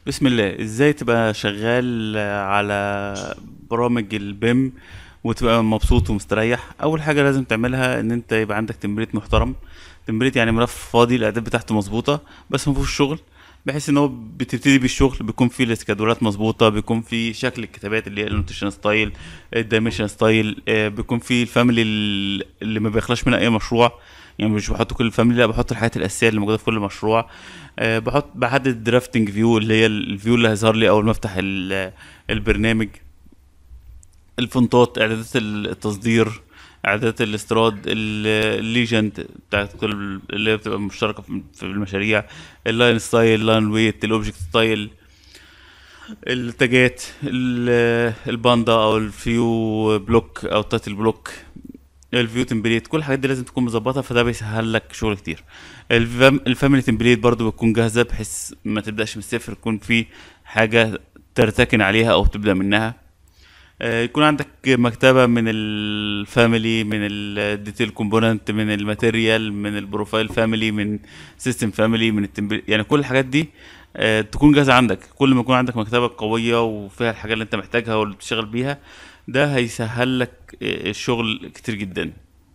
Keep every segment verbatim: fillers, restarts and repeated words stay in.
بسم الله. ازاي تبقى شغال على برامج البيم وتبقى مبسوط ومستريح؟ اول حاجه لازم تعملها ان انت يبقى عندك تمبليت محترم. تمبليت يعني ملف فاضي الاعداد بتاعته مظبوطه بس ما فيهوش شغل، بحيث ان هو بتبتدي بالشغل بيكون فيه الاسكادولات مظبوطه، بيكون فيه شكل الكتابات اللي هي النوتيشن ستايل، الدايمنشن ستايل، بيكون فيه الفاميلي اللي ما بيخلاش منها اي مشروع. يعني مش بحط كل الفاميلي، لا بحط الحاجات الاساسيه اللي موجوده في كل مشروع. أه بحط بحدد الدرافتنج فيو اللي هي الفيو اللي هيظهر لي اول ما افتح ال- البرنامج. الفونتات، اعدادات التصدير، اعدادات الاستيراد، الليجند بتاعت كل اللي هي بتبقى مشتركه في في المشاريع، اللاين ستايل، اللاين ويت، الاوبجكت ستايل، التاجات، ال- الباندا او الفيو بلوك او التايتل بلوك، الفيو تمبليت. كل الحاجات دي لازم تكون مظبطه، فده بيسهل لك شغل كتير. الفام الفاميلي تمبليت برضو بتكون جاهزه بحيث ما تبداش من الصفر، يكون في حاجه ترتكن عليها او تبدا منها. آه، يكون عندك مكتبه من الفاميلي، من الديتيل كومبوننت، من الماتيريال، من البروفايل فاميلي، من سيستم فاميلي، من التمبليت، يعني كل الحاجات دي آه، تكون جاهزه عندك. كل ما يكون عندك مكتبه قويه وفيها الحاجه اللي انت محتاجها واللي بتشتغل بيها، ده هيسهل لك آه، الشغل كتير جدا.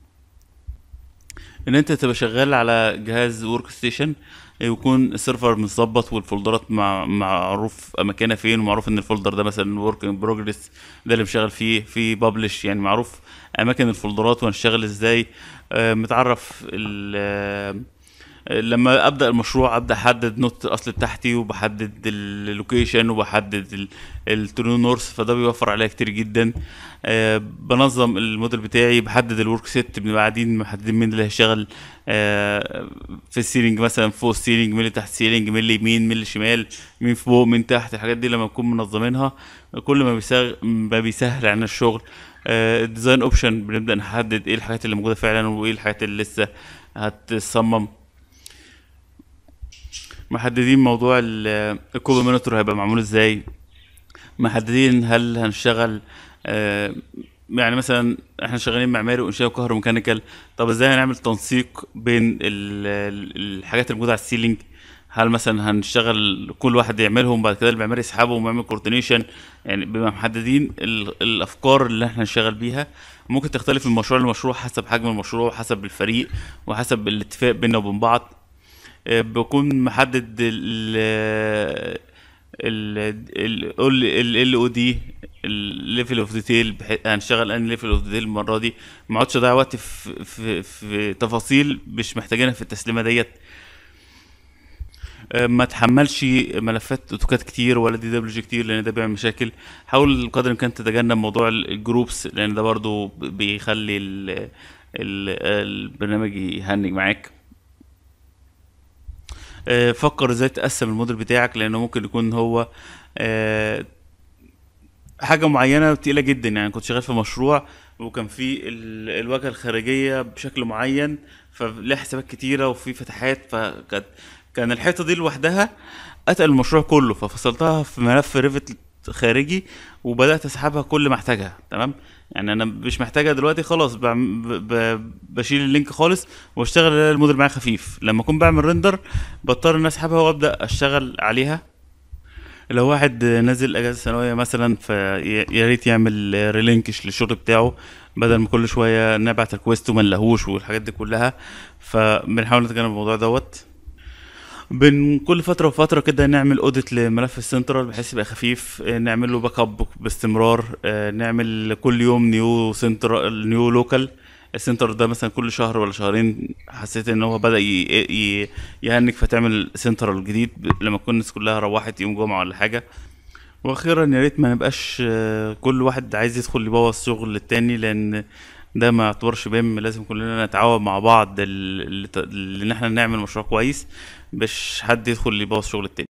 ان انت تبقى شغال على جهاز ورك ستيشن، يكون السيرفر متظبط والفولدرات مع معروف اماكنها فين، ومعروف ان الفولدر ده مثلا ورك ان بروجريس، ده اللي مشغل فيه في بابلش، يعني معروف اماكن الفولدرات وهنشتغل ازاي. آه، متعرف ال- لما ابدا المشروع ابدا احدد نقطه الاصل بتاعتي، وبحدد اللوكيشن، وبحدد الترو نورث، فده بيوفر عليا كتير جدا. أه بنظم الموديل بتاعي، بحدد الورك سيت، بنبقى قاعدين محددين مين اللي هيشتغل أه في السيلينج، مثلا فوق السيلينج، مين اللي تحت السيلينج، مين اللي يمين، مين اللي شمال، مين فوق مين تحت. الحاجات دي لما نكون منظمينها كل ما بيسهل ما بيسهل عنا الشغل. أه الديزاين اوبشن بنبدا نحدد ايه الحاجات اللي موجوده فعلا وايه الحاجات اللي لسه هتتصمم. محددين موضوع الكوبي مونيتور هيبقى معمول ازاي. محددين هل هنشتغل آه، يعني مثلا احنا شغالين معماري وانشاء وكهروميكانيكال، طب ازاي هنعمل تنسيق بين ال- ال- الحاجات الموجوده على السيلينج؟ هل مثلا هنشتغل كل واحد يعملهم بعد كده المعماري يسحبهم ويعمل كوردينيشن؟ يعني بيبقى محددين ال- الافكار اللي احنا نشتغل بيها. ممكن تختلف من مشروع لمشروع حسب حجم المشروع وحسب الفريق وحسب الاتفاق بيننا وبين بعض. آه، بكون محدد ال ال ال ال او دي، الليفل اوف ديتيل، هنشتغل ان ليفل اوف ديتيل المره دي. ما اقعدش اضيع وقت في في في تفاصيل مش محتاجينها في التسليمه ديت. آه، ما تحملش ملفات اوتوكاد كتير ولا دي دبليو جي كتير لان ده بيعمل مشاكل. حاول قدر الامكان تتجنب موضوع ال- الجروبس لان ده برضو بيخلي ال ال البرنامج يهنج معاك. آه، فكر ازاي تقسم الموديل بتاعك، لانه ممكن يكون هو آه، حاجة معينة تقيلة جدا. يعني كنت شغال في مشروع وكان في ال- الواجهة الخارجية بشكل معين، فليه حسابات كتيرة وفي فتحات، فكانت كان الحيطة دي لوحدها أتقل المشروع كله، ففصلتها في ملف ريفت خارجي وبدأت أسحبها كل ما أحتاجها. تمام، يعني أنا مش محتاجها دلوقتي خلاص، بعم- ب- ب- بشيل اللينك خالص واشتغل الموديل معايا خفيف. لما أكون بعمل ريندر بضطر إني أسحبها وأبدأ أشتغل عليها. لو واحد نازل اجازه سنويه مثلا فيا ريت يعمل ريلينكش للشغل بتاعه، بدل ما كل شويه نبعت ريكوست وما نلاقوش والحاجات دي كلها. فبنحاول نتجنب الموضوع دوت. بين كل فتره وفتره كده نعمل اوديت لملف السنترال بحيث يبقى خفيف، آه، نعمل له باك اب باستمرار، آه، نعمل كل يوم نيو سنترال نيو لوكال. السنتر ده مثلا كل شهر ولا شهرين حسيت ان هو بدأ ي- ي- يهنك فتعمل سنترال جديد ب- لما تكون الناس كلها روحت يوم جمعة ولا حاجة. واخيرا يا ريت ما نبقاش آه، كل واحد عايز يدخل يبوظ شغل التاني، لان ده ما يعتبرش بيم. لازم كلنا نتعاون مع بعض ال- اللي ت- اللي ان احنا نعمل مشروع كويس، مش حد يدخل يبوظ شغل التاني.